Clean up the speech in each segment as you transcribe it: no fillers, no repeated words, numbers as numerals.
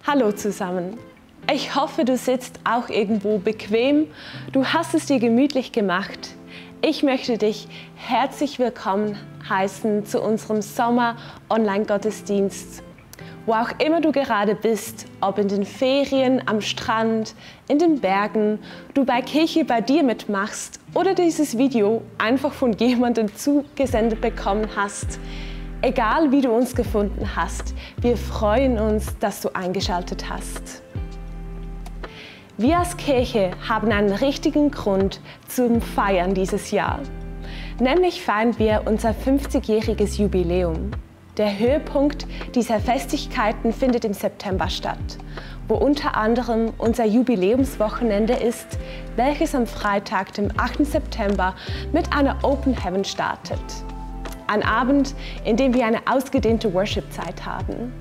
Hallo zusammen. Ich hoffe, du sitzt auch irgendwo bequem. Du hast es dir gemütlich gemacht. Ich möchte dich herzlich willkommen heißen zu unserem Sommer-Online-Gottesdienst. Wo auch immer du gerade bist, ob in den Ferien, am Strand, in den Bergen, du bei Kirche bei dir mitmachst oder dieses Video einfach von jemandem zugesendet bekommen hast. Egal wie du uns gefunden hast, wir freuen uns, dass du eingeschaltet hast. Wir als Kirche haben einen richtigen Grund zum Feiern dieses Jahr. Nämlich feiern wir unser 50-jähriges Jubiläum. Der Höhepunkt dieser Festigkeiten findet im September statt, wo unter anderem unser Jubiläumswochenende ist, welches am Freitag, dem 8. September, mit einer Open Heaven startet. Ein Abend, in dem wir eine ausgedehnte Worship-Zeit haben.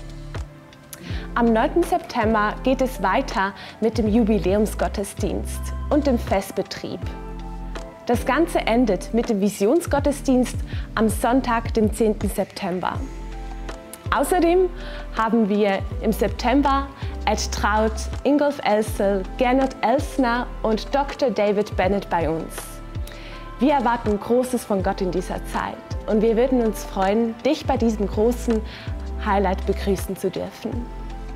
Am 9. September geht es weiter mit dem Jubiläumsgottesdienst und dem Festbetrieb. Das Ganze endet mit dem Visionsgottesdienst am Sonntag, dem 10. September. Außerdem haben wir im September Ed Traut, Ingolf Elsel, Gernot Elsner und Dr. David Bennett bei uns. Wir erwarten Großes von Gott in dieser Zeit und wir würden uns freuen, dich bei diesem großen Highlight begrüßen zu dürfen.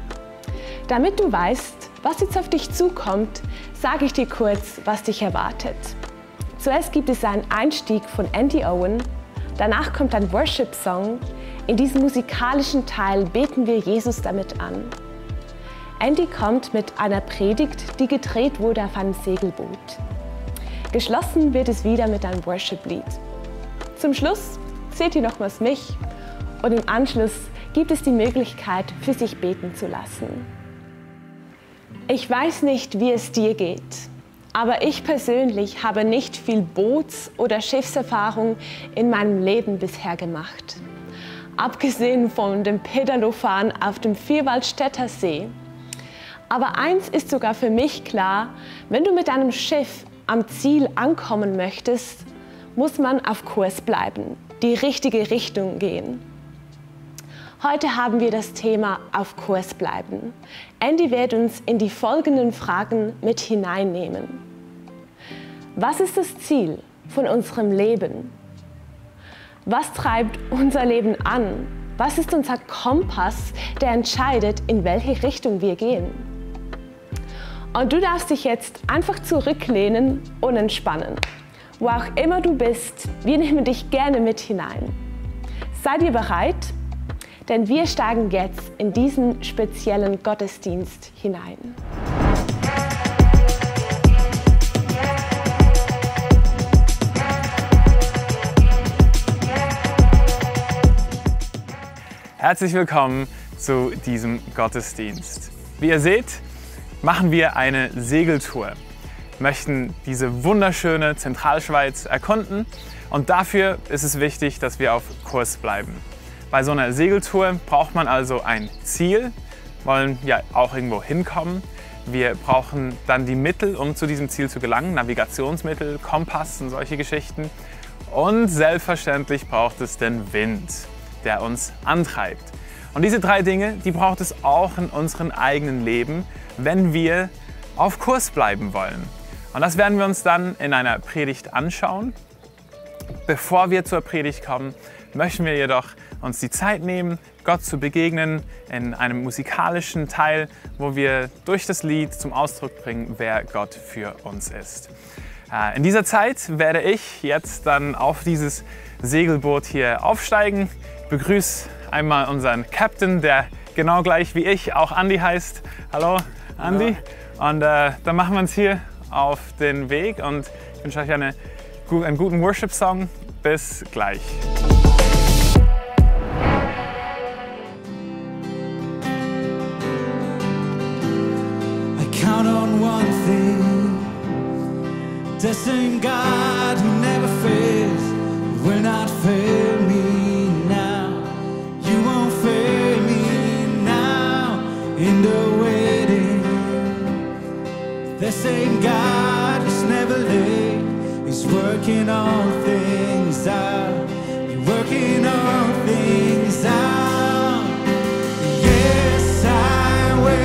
Damit du weißt, was jetzt auf dich zukommt, sage ich dir kurz, was dich erwartet. Zuerst gibt es einen Einstieg von Andy Owen, danach kommt ein Worship-Song. In diesem musikalischen Teil beten wir Jesus damit an. Andy kommt mit einer Predigt, die gedreht wurde auf einem Segelboot. Geschlossen wird es wieder mit einem Worship-Lied. Zum Schluss seht ihr nochmals mich und im Anschluss gibt es die Möglichkeit, für sich beten zu lassen. Ich weiß nicht, wie es dir geht, aber ich persönlich habe nicht viel Boots- oder Schiffserfahrung in meinem Leben bisher gemacht. Abgesehen von dem Pedalofahren auf dem Vierwaldstätter See. Aber eins ist sogar für mich klar: Wenn du mit einem Schiff am Ziel ankommen möchtest, muss man auf Kurs bleiben, die richtige Richtung gehen. Heute haben wir das Thema auf Kurs bleiben. Andy wird uns in die folgenden Fragen mit hineinnehmen. Was ist das Ziel von unserem Leben? Was treibt unser Leben an? Was ist unser Kompass, der entscheidet, in welche Richtung wir gehen? Und du darfst dich jetzt einfach zurücklehnen und entspannen. Wo auch immer du bist, wir nehmen dich gerne mit hinein. Seid ihr bereit? Denn wir steigen jetzt in diesen speziellen Gottesdienst hinein. Herzlich willkommen zu diesem Gottesdienst. Wie ihr seht, machen wir eine Segeltour. Wir möchten diese wunderschöne Zentralschweiz erkunden und dafür ist es wichtig, dass wir auf Kurs bleiben. Bei so einer Segeltour braucht man also ein Ziel, wollen ja auch irgendwo hinkommen. Wir brauchen dann die Mittel, um zu diesem Ziel zu gelangen, Navigationsmittel, Kompass und solche Geschichten. Und selbstverständlich braucht es den Wind, der uns antreibt. Und diese drei Dinge, die braucht es auch in unserem eigenen Leben, wenn wir auf Kurs bleiben wollen. Und das werden wir uns dann in einer Predigt anschauen. Bevor wir zur Predigt kommen, möchten wir jedoch uns die Zeit nehmen, Gott zu begegnen in einem musikalischen Teil, wo wir durch das Lied zum Ausdruck bringen, wer Gott für uns ist. In dieser Zeit werde ich jetzt dann auf dieses Segelboot hier aufsteigen. Ich begrüße einmal unseren Captain, der genau gleich wie ich auch Andy heißt. Hallo Andy. Ja. Und dann machen wir uns hier auf den Weg und ich wünsche euch einen guten Worship-Song. Bis gleich. Count on one thing, the same God who never fails will not fail me now. You won't fail me now in the waiting. The same God who's never late is working all things out. You're working all things out. Yes, I will.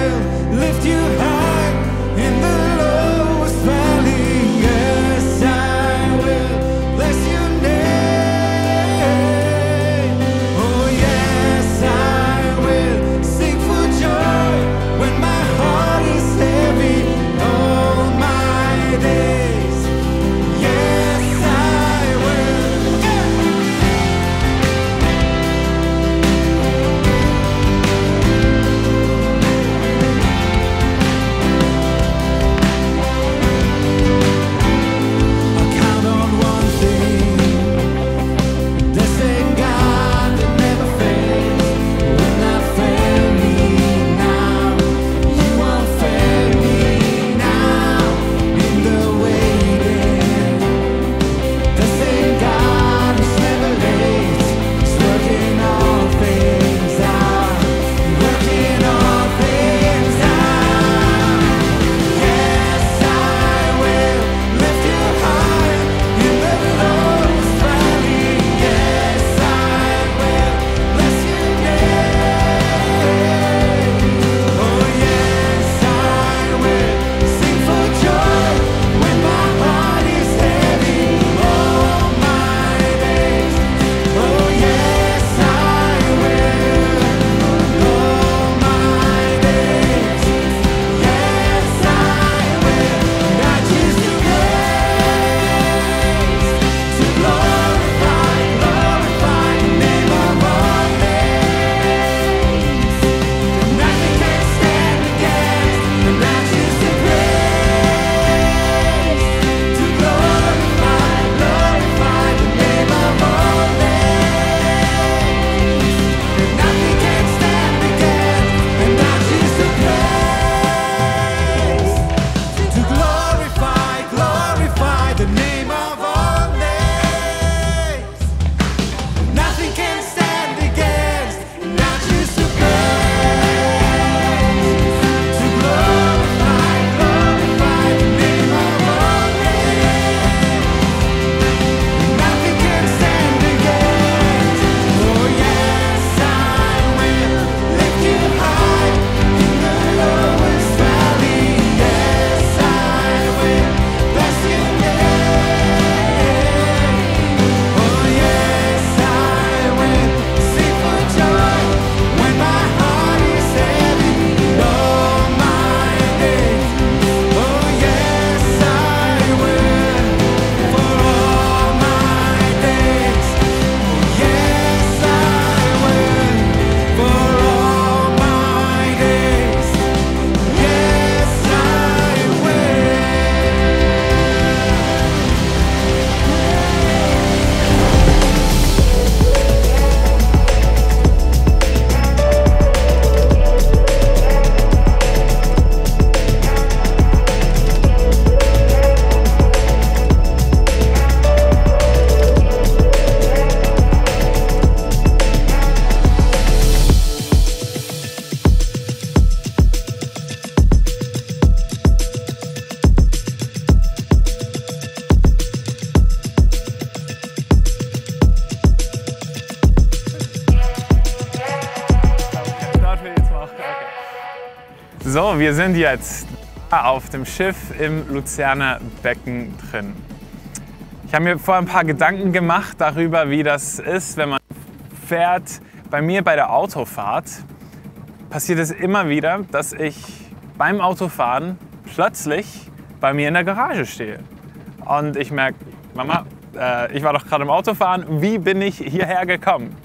So, wir sind jetzt auf dem Schiff im Luzerner Becken drin. Ich habe mir vorher ein paar Gedanken gemacht darüber, wie das ist, wenn man fährt. Bei mir bei der Autofahrt passiert es immer wieder, dass ich beim Autofahren plötzlich bei mir in der Garage stehe. Und ich merke, Mama, ich war doch gerade im Autofahren, wie bin ich hierher gekommen?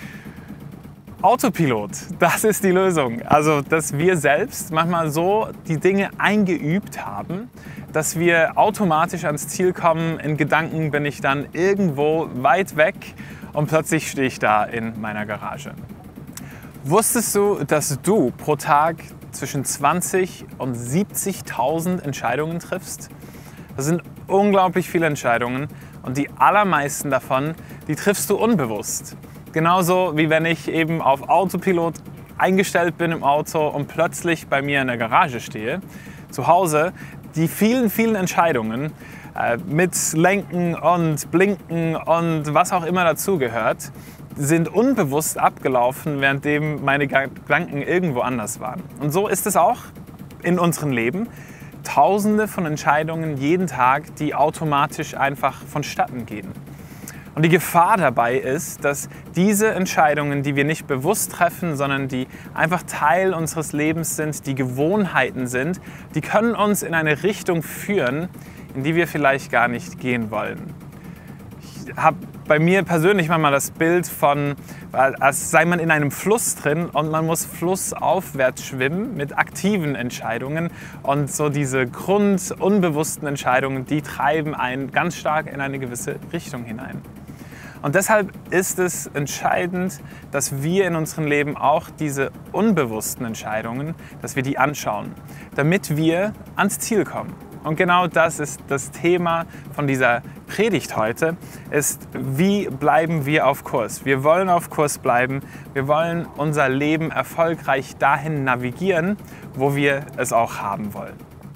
Autopilot, das ist die Lösung. Also, dass wir selbst manchmal so die Dinge eingeübt haben, dass wir automatisch ans Ziel kommen. In Gedanken bin ich dann irgendwo weit weg und plötzlich stehe ich da in meiner Garage. Wusstest du, dass du pro Tag zwischen 20.000 und 70.000 Entscheidungen triffst? Das sind unglaublich viele Entscheidungen und die allermeisten davon, die triffst du unbewusst. Genauso wie wenn ich eben auf Autopilot eingestellt bin im Auto und plötzlich bei mir in der Garage stehe. Zu Hause, die vielen, vielen Entscheidungen mit Lenken und Blinken und was auch immer dazugehört, sind unbewusst abgelaufen, währenddem meine Gedanken irgendwo anders waren. Und so ist es auch in unserem Leben. Tausende von Entscheidungen jeden Tag, die automatisch einfach vonstatten gehen. Und die Gefahr dabei ist, dass diese Entscheidungen, die wir nicht bewusst treffen, sondern die einfach Teil unseres Lebens sind, die Gewohnheiten sind, die können uns in eine Richtung führen, in die wir vielleicht gar nicht gehen wollen. Ich habe bei mir persönlich manchmal das Bild von, als sei man in einem Fluss drin und man muss flussaufwärts schwimmen mit aktiven Entscheidungen. Und so diese grundunbewussten Entscheidungen, die treiben einen ganz stark in eine gewisse Richtung hinein. Und deshalb ist es entscheidend, dass wir in unserem Leben auch diese unbewussten Entscheidungen, dass wir die anschauen, damit wir ans Ziel kommen. Und genau das ist das Thema von dieser Predigt heute, ist, wie bleiben wir auf Kurs? Wir wollen auf Kurs bleiben, wir wollen unser Leben erfolgreich dahin navigieren, wo wir es auch haben wollen.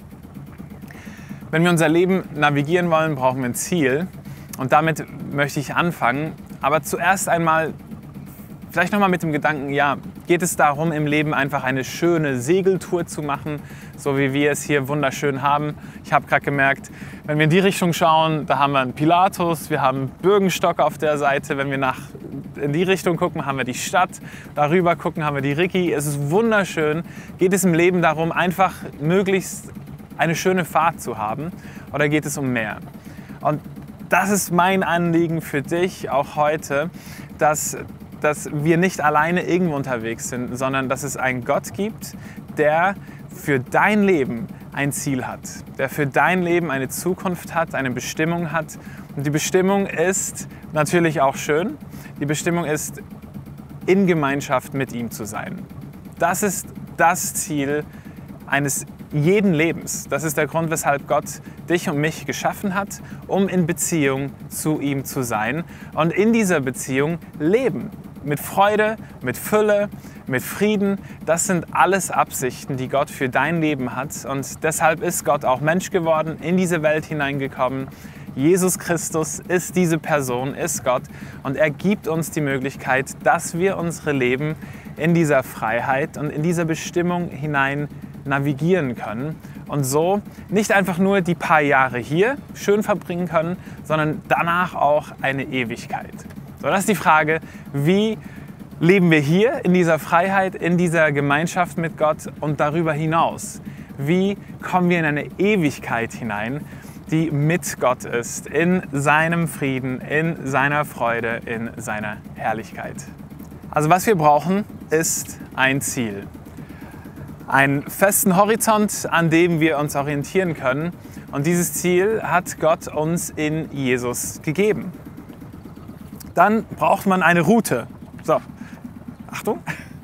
Wenn wir unser Leben navigieren wollen, brauchen wir ein Ziel. Und damit möchte ich anfangen. Aber zuerst einmal, vielleicht nochmal mit dem Gedanken, ja, geht es darum, im Leben einfach eine schöne Segeltour zu machen, so wie wir es hier wunderschön haben. Ich habe gerade gemerkt, wenn wir in die Richtung schauen, da haben wir einen Pilatus, wir haben Bürgenstock auf der Seite. Wenn wir in die Richtung gucken, haben wir die Stadt. Darüber gucken, haben wir die Ricki. Es ist wunderschön. Geht es im Leben darum, einfach möglichst eine schöne Fahrt zu haben? Oder geht es um mehr? Und das ist mein Anliegen für dich auch heute, dass wir nicht alleine irgendwo unterwegs sind, sondern dass es einen Gott gibt, der für dein Leben ein Ziel hat, der für dein Leben eine Zukunft hat, eine Bestimmung hat. Und die Bestimmung ist natürlich auch schön. Die Bestimmung ist, in Gemeinschaft mit ihm zu sein. Das ist das Ziel eines jeden Lebens. Das ist der Grund, weshalb Gott dich und mich geschaffen hat, um in Beziehung zu ihm zu sein und in dieser Beziehung leben. Mit Freude, mit Fülle, mit Frieden. Das sind alles Absichten, die Gott für dein Leben hat. Und deshalb ist Gott auch Mensch geworden, in diese Welt hineingekommen. Jesus Christus ist diese Person, ist Gott. Und er gibt uns die Möglichkeit, dass wir unsere Leben in dieser Freiheit und in dieser Bestimmung hinein navigieren können und so nicht einfach nur die paar Jahre hier schön verbringen können, sondern danach auch eine Ewigkeit. So, das ist die Frage, wie leben wir hier in dieser Freiheit, in dieser Gemeinschaft mit Gott und darüber hinaus? Wie kommen wir in eine Ewigkeit hinein, die mit Gott ist, in seinem Frieden, in seiner Freude, in seiner Herrlichkeit? Also was wir brauchen, ist ein Ziel. Einen festen Horizont, an dem wir uns orientieren können. Und dieses Ziel hat Gott uns in Jesus gegeben. Dann braucht man eine Route. So, Achtung,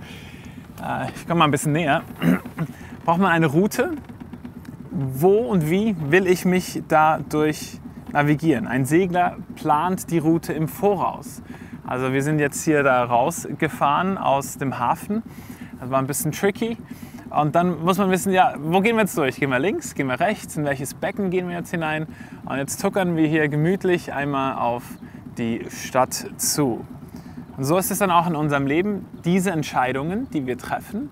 ich komme mal ein bisschen näher. Braucht man eine Route? Wo und wie will ich mich dadurch navigieren? Ein Segler plant die Route im Voraus. Also wir sind jetzt hier da rausgefahren aus dem Hafen. Das war ein bisschen tricky. Und dann muss man wissen, ja, wo gehen wir jetzt durch? Gehen wir links, gehen wir rechts, in welches Becken gehen wir jetzt hinein? Und jetzt tuckern wir hier gemütlich einmal auf die Stadt zu. Und so ist es dann auch in unserem Leben. Diese Entscheidungen, die wir treffen,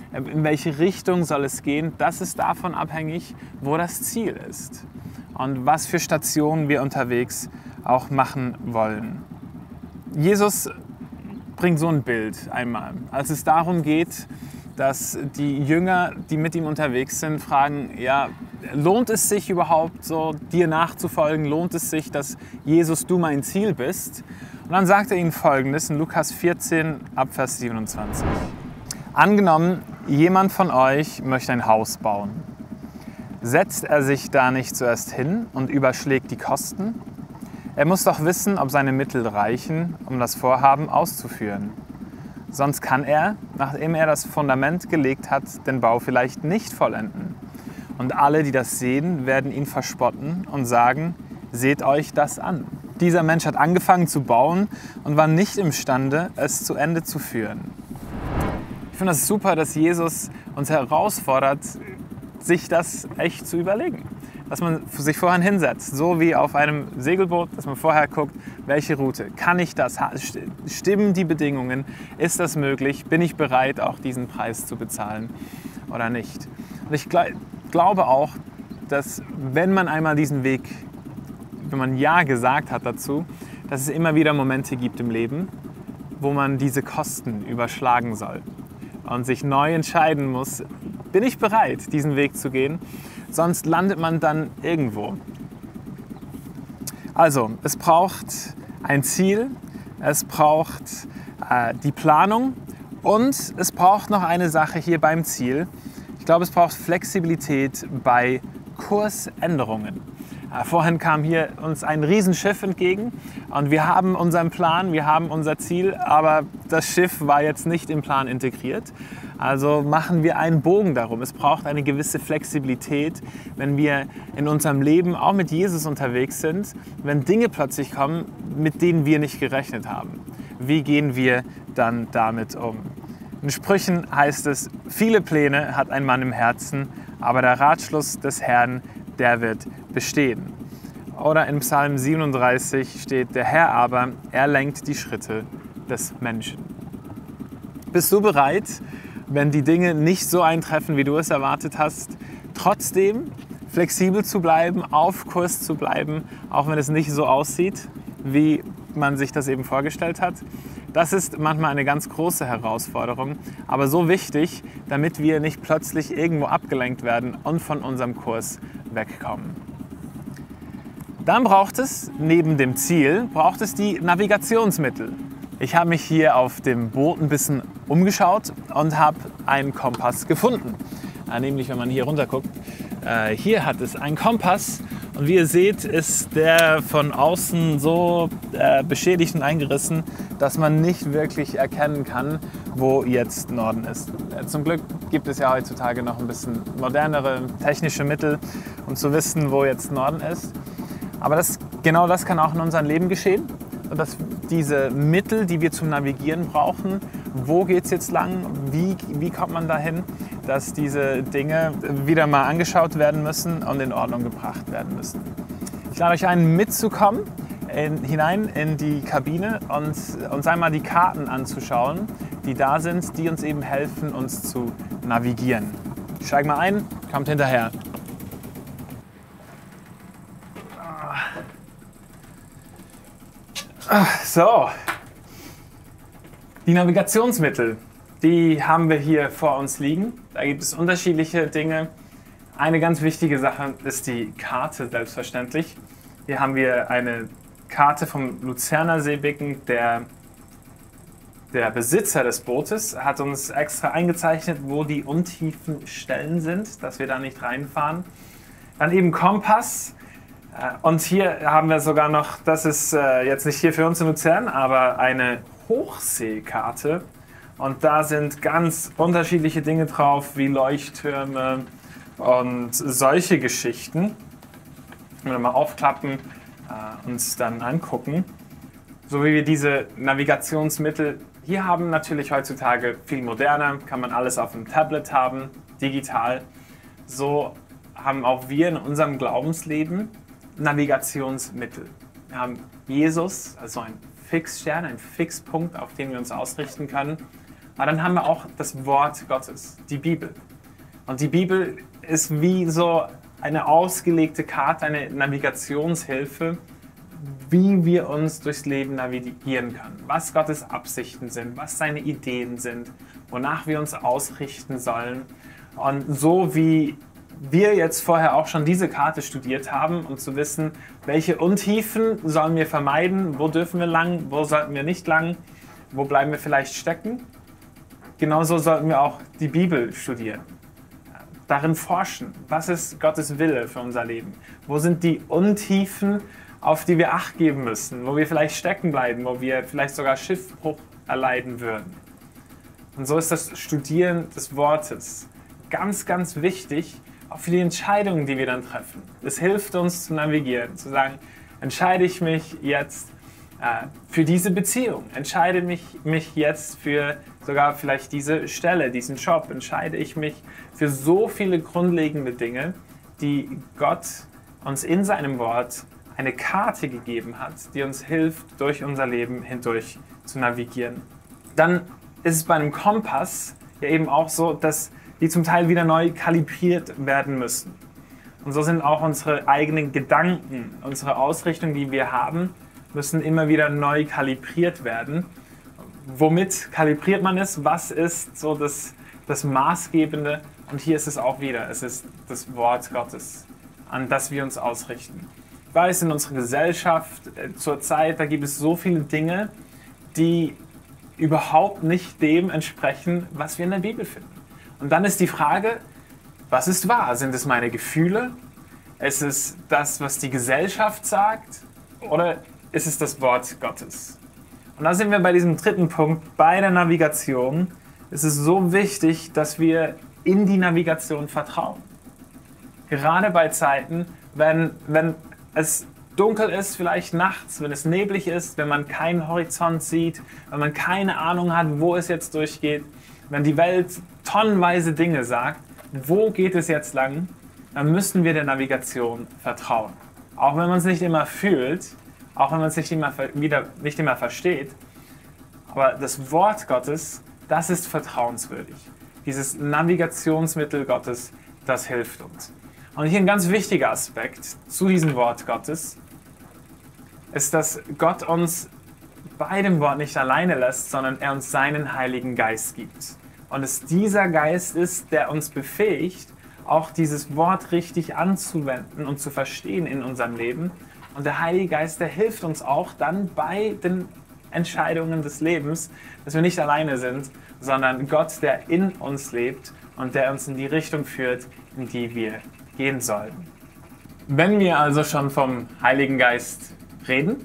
in welche Richtung soll es gehen, das ist davon abhängig, wo das Ziel ist und was für Stationen wir unterwegs auch machen wollen. Jesus bringt so ein Bild einmal, als es darum geht, dass die Jünger, die mit ihm unterwegs sind, fragen, ja, lohnt es sich überhaupt so, dir nachzufolgen? Lohnt es sich, dass Jesus, du mein Ziel bist? Und dann sagt er ihnen Folgendes in Lukas 14, ab Vers 27. Angenommen, jemand von euch möchte ein Haus bauen. Setzt er sich da nicht zuerst hin und überschlägt die Kosten? Er muss doch wissen, ob seine Mittel reichen, um das Vorhaben auszuführen. Sonst kann er, nachdem er das Fundament gelegt hat, den Bau vielleicht nicht vollenden. Und alle, die das sehen, werden ihn verspotten und sagen, seht euch das an. Dieser Mensch hat angefangen zu bauen und war nicht imstande, es zu Ende zu führen. Ich finde das super, dass Jesus uns herausfordert, sich das echt zu überlegen. Dass man sich vorher hinsetzt, so wie auf einem Segelboot, dass man vorher guckt, welche Route, kann ich das, stimmen die Bedingungen, ist das möglich, bin ich bereit, auch diesen Preis zu bezahlen oder nicht. Und ich glaube auch, dass wenn man einmal diesen Weg, wenn man Ja gesagt hat dazu, dass es immer wieder Momente gibt im Leben, wo man diese Kosten überschlagen soll und sich neu entscheiden muss, bin ich bereit, diesen Weg zu gehen? Sonst landet man dann irgendwo. Also, es braucht ein Ziel, es braucht die Planung und es braucht noch eine Sache hier beim Ziel. Ich glaube, es braucht Flexibilität bei Kursänderungen. Vorhin kam hier uns ein Riesenschiff entgegen und wir haben unseren Plan, wir haben unser Ziel, aber das Schiff war jetzt nicht im Plan integriert. Also machen wir einen Bogen darum. Es braucht eine gewisse Flexibilität, wenn wir in unserem Leben auch mit Jesus unterwegs sind, wenn Dinge plötzlich kommen, mit denen wir nicht gerechnet haben. Wie gehen wir dann damit um? In Sprüchen heißt es, viele Pläne hat ein Mann im Herzen, aber der Ratschluss des Herrn, der wird bestehen. Oder in Psalm 37 steht, der Herr aber, er lenkt die Schritte des Menschen. Bist du bereit, wenn die Dinge nicht so eintreffen, wie du es erwartet hast, trotzdem flexibel zu bleiben, auf Kurs zu bleiben, auch wenn es nicht so aussieht, wie man sich das eben vorgestellt hat? Das ist manchmal eine ganz große Herausforderung, aber so wichtig, damit wir nicht plötzlich irgendwo abgelenkt werden und von unserem Kurs wegkommen. Dann braucht es, neben dem Ziel, braucht es die Navigationsmittel. Ich habe mich hier auf dem Boot ein bisschen umgeschaut und habe einen Kompass gefunden. Nämlich, wenn man hier runter guckt, hier hat es einen Kompass und wie ihr seht, ist der von außen so beschädigt und eingerissen, dass man nicht wirklich erkennen kann, wo jetzt Norden ist. Zum Glück gibt es ja heutzutage noch ein bisschen modernere technische Mittel, um zu wissen, wo jetzt Norden ist. Aber genau das kann auch in unserem Leben geschehen. Und dass diese Mittel, die wir zum Navigieren brauchen, wo geht es jetzt lang, wie kommt man dahin, dass diese Dinge wieder mal angeschaut werden müssen und in Ordnung gebracht werden müssen. Ich lade euch ein, mitzukommen hinein in die Kabine und uns einmal die Karten anzuschauen, die da sind, die uns eben helfen, uns zu navigieren. Steigt mal ein, kommt hinterher. So, die Navigationsmittel, die haben wir hier vor uns liegen. Da gibt es unterschiedliche Dinge. Eine ganz wichtige Sache ist die Karte, selbstverständlich. Hier haben wir eine Karte vom Luzerner Seebecken. Der Besitzer des Bootes hat uns extra eingezeichnet, wo die untiefen Stellen sind, dass wir da nicht reinfahren. Dann eben Kompass. Und hier haben wir sogar noch, das ist jetzt nicht hier für uns in Luzern, aber eine Hochseekarte. Und da sind ganz unterschiedliche Dinge drauf, wie Leuchttürme und solche Geschichten. Wenn wir mal aufklappen, uns dann angucken. So wie wir diese Navigationsmittel hier haben, natürlich heutzutage viel moderner, kann man alles auf dem Tablet haben, digital. So haben auch wir in unserem Glaubensleben Navigationsmittel. Wir haben Jesus, also ein Fixstern, ein Fixpunkt, auf den wir uns ausrichten können. Aber dann haben wir auch das Wort Gottes, die Bibel. Und die Bibel ist wie so eine ausgelegte Karte, eine Navigationshilfe, wie wir uns durchs Leben navigieren können, was Gottes Absichten sind, was seine Ideen sind, wonach wir uns ausrichten sollen. Und so wie wir jetzt vorher auch schon diese Karte studiert haben, um zu wissen, welche Untiefen sollen wir vermeiden, wo dürfen wir lang, wo sollten wir nicht lang, wo bleiben wir vielleicht stecken. Genauso sollten wir auch die Bibel studieren, darin forschen, was ist Gottes Wille für unser Leben, wo sind die Untiefen, auf die wir Acht geben müssen, wo wir vielleicht stecken bleiben, wo wir vielleicht sogar Schiffbruch erleiden würden. Und so ist das Studieren des Wortes ganz, ganz wichtig, auch für die Entscheidungen, die wir dann treffen. Es hilft uns zu navigieren, zu sagen, entscheide ich mich jetzt für diese Beziehung, entscheide mich jetzt für sogar vielleicht diese Stelle, diesen Job, entscheide ich mich für so viele grundlegende Dinge, die Gott uns in seinem Wort eine Karte gegeben hat, die uns hilft, durch unser Leben hindurch zu navigieren. Dann ist es bei einem Kompass ja eben auch so, dass die zum Teil wieder neu kalibriert werden müssen. Und so sind auch unsere eigenen Gedanken, unsere Ausrichtung, die wir haben, müssen immer wieder neu kalibriert werden. Womit kalibriert man es? Was ist so das Maßgebende? Und hier ist es auch wieder, es ist das Wort Gottes, an das wir uns ausrichten. Ich weiß, in unserer Gesellschaft zurzeit, da gibt es so viele Dinge, die überhaupt nicht dem entsprechen, was wir in der Bibel finden. Und dann ist die Frage, was ist wahr? Sind es meine Gefühle? Ist es das, was die Gesellschaft sagt? Oder ist es das Wort Gottes? Und da sind wir bei diesem dritten Punkt, bei der Navigation. Es ist so wichtig, dass wir in die Navigation vertrauen. Gerade bei Zeiten, wenn es dunkel ist, vielleicht nachts, wenn es neblig ist, wenn man keinen Horizont sieht, wenn man keine Ahnung hat, wo es jetzt durchgeht, wenn die Welt tonnenweise Dinge sagt, wo geht es jetzt lang, dann müssen wir der Navigation vertrauen. Auch wenn man es nicht immer fühlt, auch wenn man es nicht immer versteht, aber das Wort Gottes, das ist vertrauenswürdig. Dieses Navigationsmittel Gottes, das hilft uns. Und hier ein ganz wichtiger Aspekt zu diesem Wort Gottes ist, dass Gott uns bei dem Wort nicht alleine lässt, sondern er uns seinen Heiligen Geist gibt. Und es dieser Geist ist, der uns befähigt, auch dieses Wort richtig anzuwenden und zu verstehen in unserem Leben. Und der Heilige Geist, der hilft uns auch dann bei den Entscheidungen des Lebens, dass wir nicht alleine sind, sondern Gott, der in uns lebt und der uns in die Richtung führt, in die wir gehen sollten. Wenn wir also schon vom Heiligen Geist reden,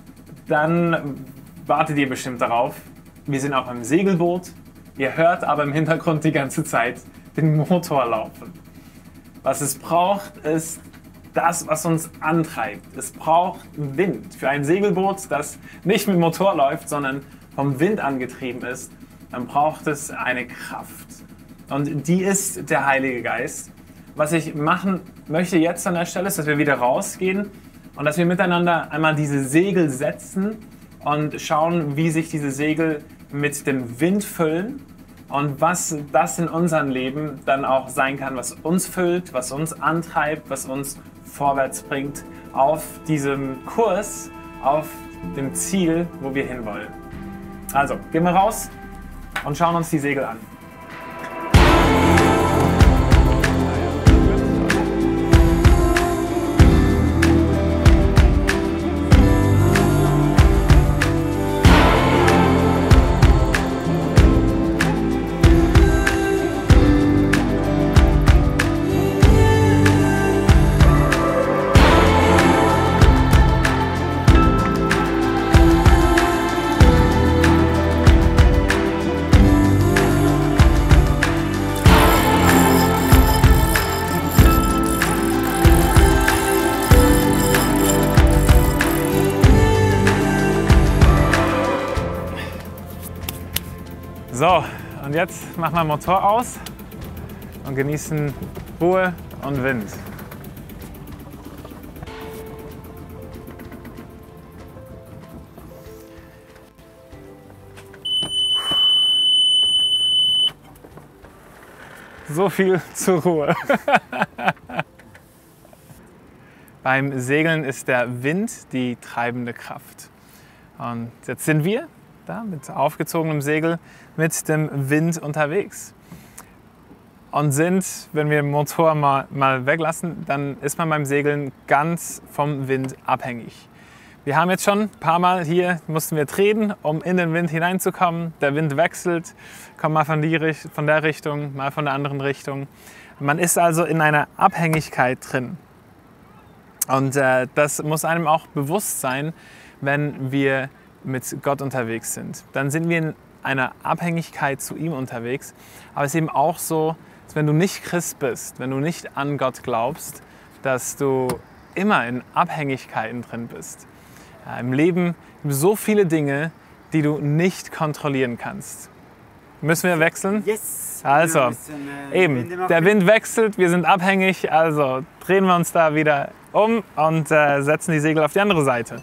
dann wartet ihr bestimmt darauf. Wir sind auch im Segelboot. Ihr hört aber im Hintergrund die ganze Zeit den Motor laufen. Was es braucht, ist das, was uns antreibt. Es braucht Wind. Für ein Segelboot, das nicht mit Motor läuft, sondern vom Wind angetrieben ist, dann braucht es eine Kraft. Und die ist der Heilige Geist. Was ich machen möchte jetzt an der Stelle ist, dass wir wieder rausgehen und dass wir miteinander einmal diese Segel setzen und schauen, wie sich diese Segel mit dem Wind füllen und was das in unserem Leben dann auch sein kann, was uns füllt, was uns antreibt, was uns vorwärts bringt auf diesem Kurs, auf dem Ziel, wo wir hinwollen. Also, gehen wir raus und schauen uns die Segel an. So, und jetzt machen wir den Motor aus und genießen Ruhe und Wind. So viel zur Ruhe. Beim Segeln ist der Wind die treibende Kraft. Und jetzt sind wir da mit aufgezogenem Segel mit dem Wind unterwegs. Und sind, wenn wir den Motor mal weglassen, dann ist man beim Segeln ganz vom Wind abhängig. Wir haben jetzt schon ein paar Mal hier, mussten wir drehen, um in den Wind hineinzukommen. Der Wind wechselt, kommt mal von der Richtung, mal von der anderen Richtung. Man ist also in einer Abhängigkeit drin. Und das muss einem auch bewusst sein, wenn wir mit Gott unterwegs sind. Dann sind wir in einer Abhängigkeit zu ihm unterwegs. Aber es ist eben auch so, dass wenn du nicht Christ bist, wenn du nicht an Gott glaubst, dass du immer in Abhängigkeiten drin bist. Im Leben gibt es so viele Dinge, die du nicht kontrollieren kannst. Müssen wir wechseln? Yes. Also, eben, der Wind wechselt, wir sind abhängig, also drehen wir uns da wieder um und setzen die Segel auf die andere Seite.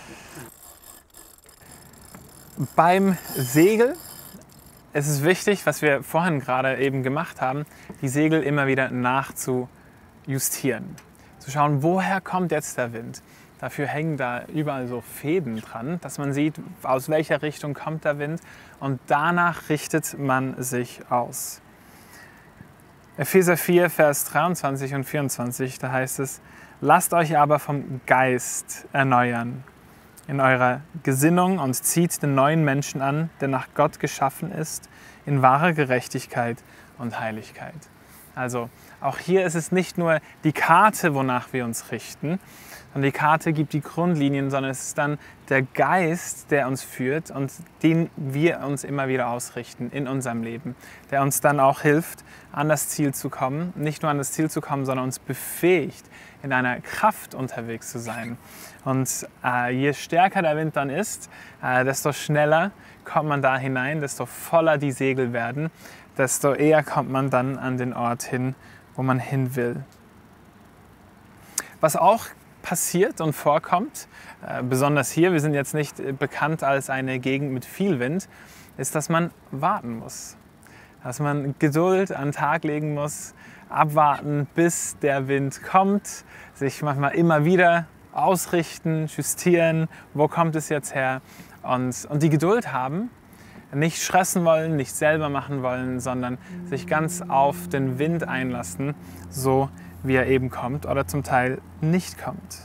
Beim Segel ist es wichtig, was wir vorhin gerade eben gemacht haben, die Segel immer wieder nachzujustieren. Zu schauen, woher kommt jetzt der Wind? Dafür hängen da überall so Fäden dran, dass man sieht, aus welcher Richtung kommt der Wind, und danach richtet man sich aus. Epheser 4, Vers 23 und 24, da heißt es: Lasst euch aber vom Geist erneuern in eurer Gesinnung und zieht den neuen Menschen an, der nach Gott geschaffen ist, in wahrer Gerechtigkeit und Heiligkeit. Also auch hier ist es nicht nur die Karte, wonach wir uns richten, und die Karte gibt die Grundlinien, sondern es ist dann der Geist, der uns führt und den wir uns immer wieder ausrichten in unserem Leben, der uns dann auch hilft, an das Ziel zu kommen, nicht nur an das Ziel zu kommen, sondern uns befähigt, in einer Kraft unterwegs zu sein. Und je stärker der Wind dann ist, desto schneller kommt man da hinein, desto voller die Segel werden, desto eher kommt man dann an den Ort hin, wo man hin will. Was auch passiert und vorkommt, besonders hier, wir sind jetzt nicht bekannt als eine Gegend mit viel Wind, ist, dass man warten muss. Dass man Geduld an den Tag legen muss, abwarten, bis der Wind kommt, sich manchmal immer wieder ausrichten, justieren, wo kommt es jetzt her, und die Geduld haben, nicht stressen wollen, nicht selber machen wollen, sondern sich ganz auf den Wind einlassen, so wie er eben kommt oder zum Teil nicht kommt.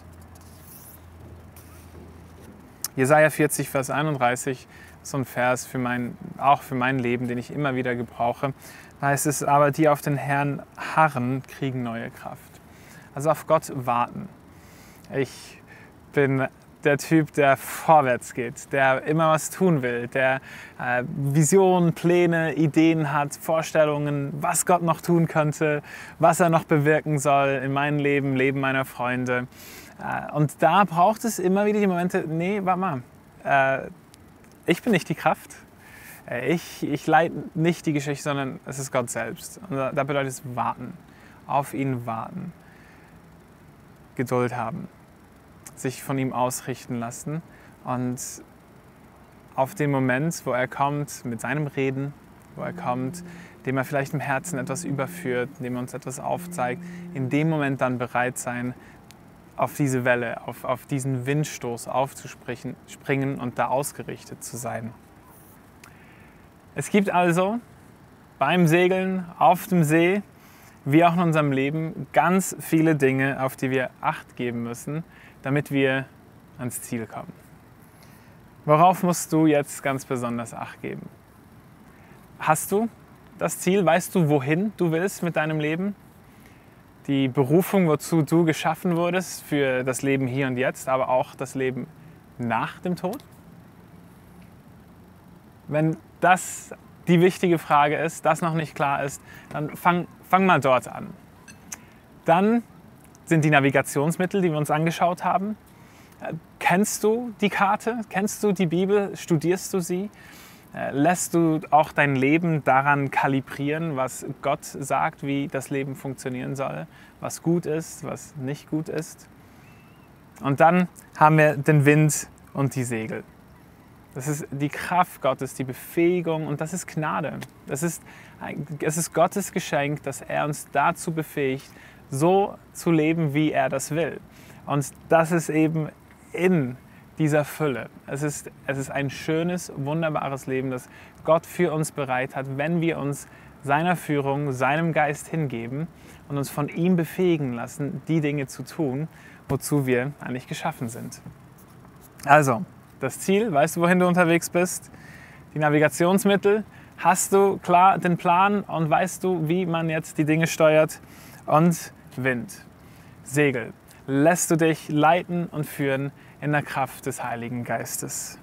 Jesaja 40, Vers 31, so ein Vers auch für mein Leben, den ich immer wieder gebrauche. Da heißt es: Aber die auf den Herrn harren, kriegen neue Kraft. Also auf Gott warten. Ich bin der Typ, der vorwärts geht, der immer was tun will, der Visionen, Pläne, Ideen hat, Vorstellungen, was Gott noch tun könnte, was er noch bewirken soll in meinem Leben, Leben meiner Freunde. Und da braucht es immer wieder die Momente: Nee, warte mal, ich bin nicht die Kraft, ich leite nicht die Geschichte, sondern es ist Gott selbst. Und da bedeutet es warten, auf ihn warten, Geduld haben, sich von ihm ausrichten lassen und auf den Moment, wo er kommt mit seinem Reden, wo er kommt, dem er vielleicht im Herzen etwas überführt, dem er uns etwas aufzeigt, in dem Moment dann bereit sein, auf diese Welle, auf diesen Windstoß aufzuspringen und da ausgerichtet zu sein. Es gibt also beim Segeln auf dem See, wie auch in unserem Leben, ganz viele Dinge, auf die wir Acht geben müssen, damit wir ans Ziel kommen. Worauf musst du jetzt ganz besonders Acht geben? Hast du das Ziel? Weißt du, wohin du willst mit deinem Leben? Die Berufung, wozu du geschaffen wurdest, für das Leben hier und jetzt, aber auch das Leben nach dem Tod? Wenn das die wichtige Frage ist, das noch nicht klar ist, dann fang mal dort an. Dann sind die Navigationsmittel, die wir uns angeschaut haben. Kennst du die Karte? Kennst du die Bibel? Studierst du sie? Lässt du auch dein Leben daran kalibrieren, was Gott sagt, wie das Leben funktionieren soll, was gut ist, was nicht gut ist? Und dann haben wir den Wind und die Segel. Das ist die Kraft Gottes, die Befähigung und das ist Gnade. Es ist Gottes Geschenk, dass er uns dazu befähigt, so zu leben, wie er das will. Und das ist eben in dieser Fülle. Es ist ein schönes, wunderbares Leben, das Gott für uns bereit hat, wenn wir uns seiner Führung, seinem Geist hingeben und uns von ihm befähigen lassen, die Dinge zu tun, wozu wir eigentlich geschaffen sind. Also, das Ziel, weißt du, wohin du unterwegs bist? Die Navigationsmittel, hast du klar den Plan und weißt du, wie man jetzt die Dinge steuert? Und Wind, Segel, lässt du dich leiten und führen in der Kraft des Heiligen Geistes.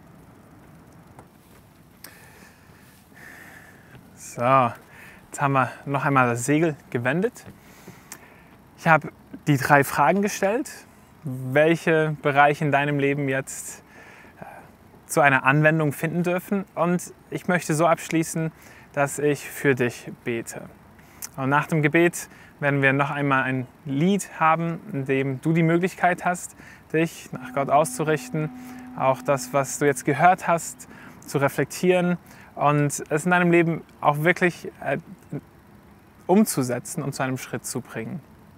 So, jetzt haben wir noch einmal das Segel gewendet. Ich habe die 3 Fragen gestellt, welche Bereiche in deinem Leben jetzt zu einer Anwendung finden dürfen. Und ich möchte so abschließen, dass ich für dich bete. Und nach dem Gebet werden wir noch einmal ein Lied haben, in dem du die Möglichkeit hast, dich nach Gott auszurichten, auch das, was du jetzt gehört hast, zu reflektieren und es in deinem Leben auch wirklich umzusetzen und zu einem Schritt zu bringen.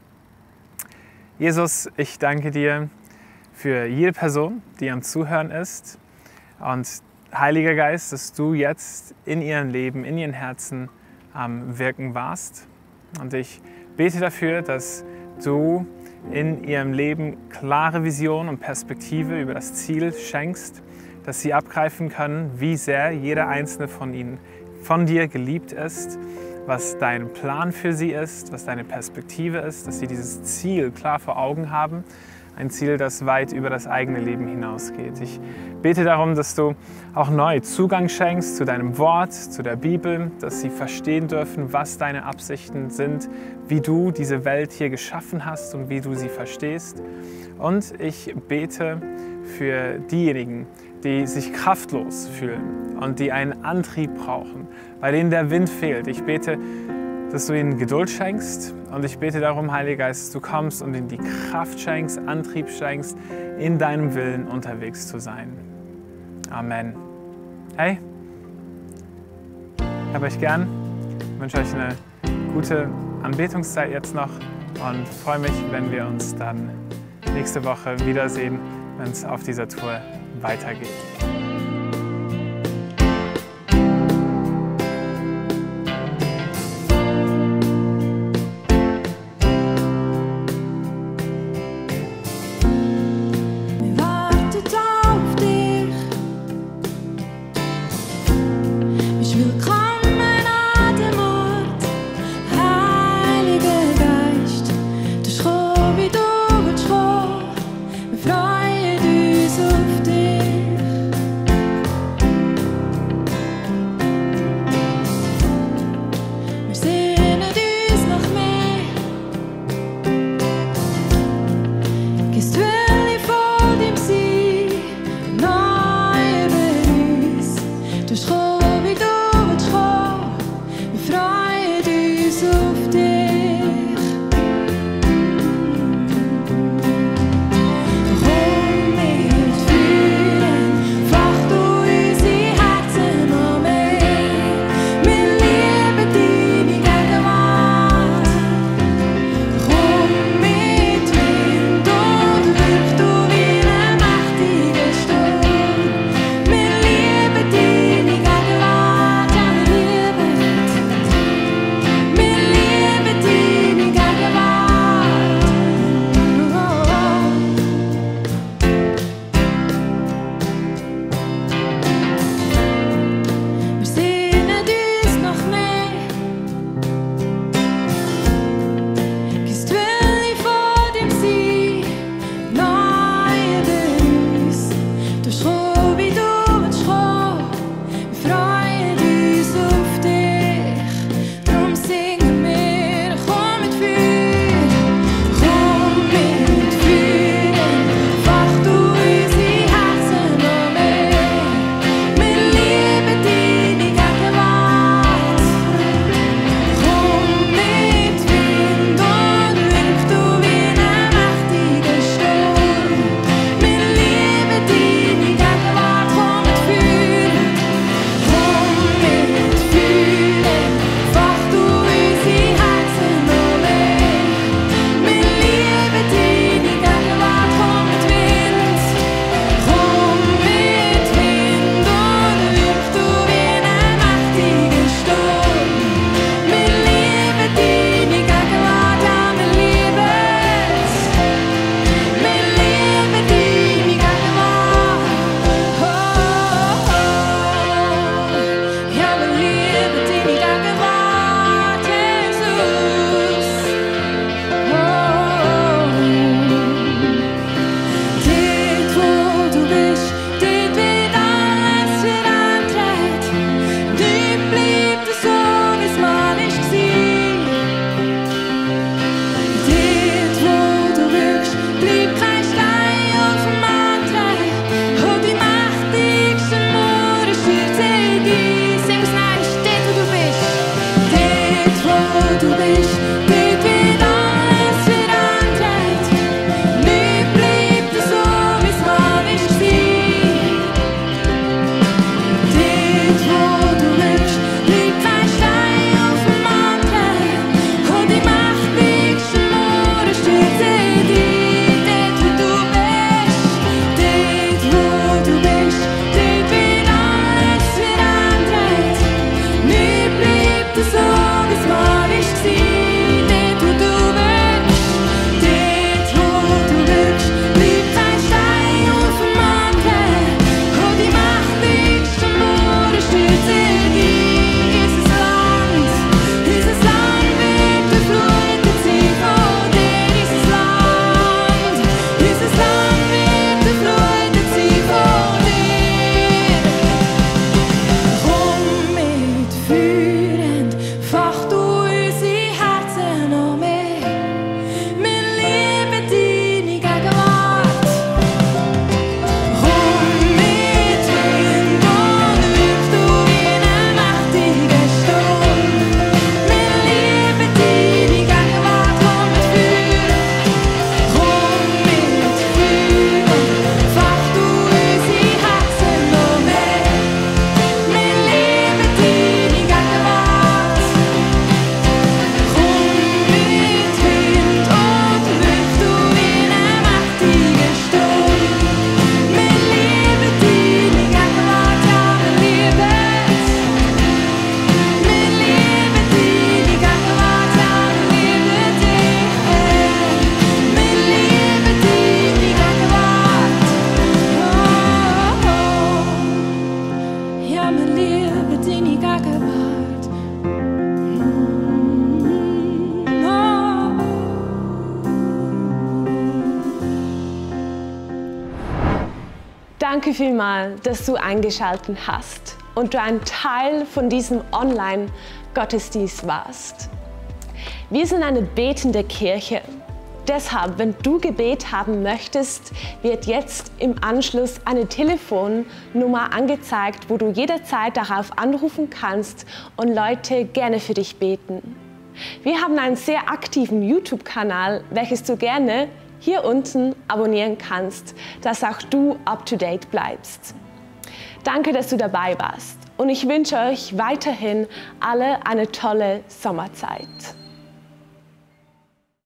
Jesus, ich danke dir für jede Person, die am Zuhören ist. Und Heiliger Geist, dass du jetzt in ihrem Leben, in ihren Herzen am Wirken warst. Und ich bete dafür, dass du in ihrem Leben klare Vision und Perspektive über das Ziel schenkst, dass sie abgreifen können, wie sehr jeder einzelne von ihnen von dir geliebt ist, was dein Plan für sie ist, was deine Perspektive ist, dass sie dieses Ziel klar vor Augen haben. Ein Ziel, das weit über das eigene Leben hinausgeht. Ich bete darum, dass du auch neu Zugang schenkst zu deinem Wort, zu der Bibel, dass sie verstehen dürfen, was deine Absichten sind, wie du diese Welt hier geschaffen hast und wie du sie verstehst. Und ich bete für diejenigen, die sich kraftlos fühlen und die einen Antrieb brauchen, bei denen der Wind fehlt. Ich bete, dass du ihnen Geduld schenkst und ich bete darum, Heiliger Geist, dass du kommst und ihnen die Kraft schenkst, Antrieb schenkst, in deinem Willen unterwegs zu sein. Amen. Hey, ich habe euch gern, wünsche euch eine gute Anbetungszeit jetzt noch und freue mich, wenn wir uns dann nächste Woche wiedersehen, wenn es auf dieser Tour weitergeht. Freue dich auf dich. Danke vielmals, dass du eingeschaltet hast und du ein Teil von diesem Online-Gottesdienst warst. Wir sind eine betende Kirche. Deshalb, wenn du Gebet haben möchtest, wird jetzt im Anschluss eine Telefonnummer angezeigt, wo du jederzeit darauf anrufen kannst und Leute gerne für dich beten. Wir haben einen sehr aktiven YouTube-Kanal, welches du gerne hier unten abonnieren kannst, dass auch du up-to-date bleibst. Danke, dass du dabei warst und ich wünsche euch weiterhin alle eine tolle Sommerzeit.